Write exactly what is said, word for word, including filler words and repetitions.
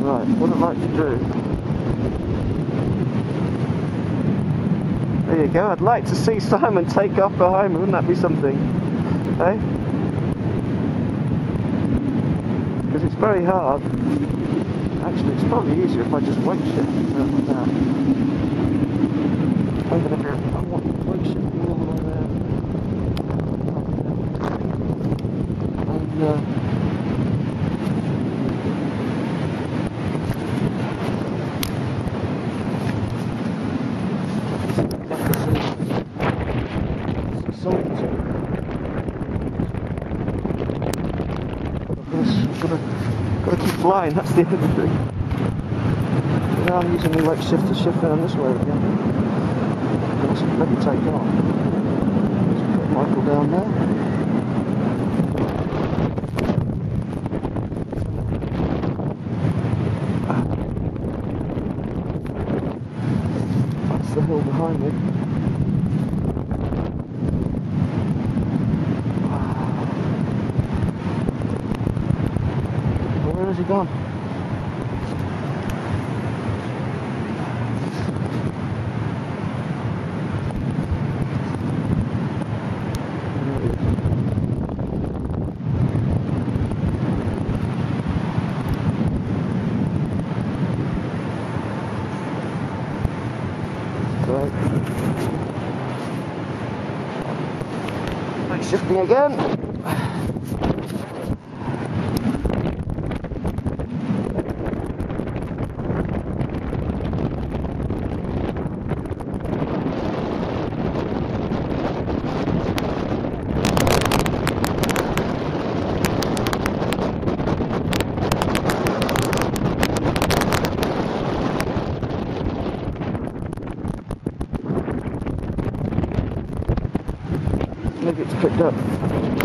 Right, what I'd like to do... There you go, I'd like to see Simon take off behind me, wouldn't that be something? Eh? Because it's very hard. Actually, it's probably easier if I just weight shift like that. I'm going to do, I want to weight shift all the way there. And, uh, Gotta keep flying, that's the other thing. Now I'm using the weight shift to shift down this way again. Let's let me take off. Let's put Michael down there. That's the hill behind me. Where has he gone? Right. Right, shifting again. Maybe it's picked up.